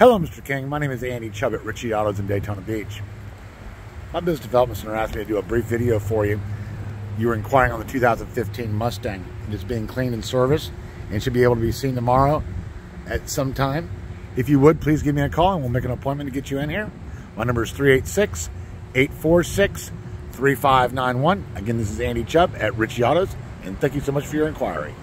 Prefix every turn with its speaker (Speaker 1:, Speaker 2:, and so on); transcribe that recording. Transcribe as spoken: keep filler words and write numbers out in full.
Speaker 1: Hello, Mister King. My name is Andy Chubb at Ritchie Autos in Daytona Beach. My business development center asked me to do a brief video for you. You were inquiring on the two thousand fifteen Mustang. It is being cleaned and serviced and should be able to be seen tomorrow at some time. If you would, please give me a call and we'll make an appointment to get you in here. My number is three eight six, eight four six, three five nine one. Again, this is Andy Chubb at Ritchie Autos, and thank you so much for your inquiry.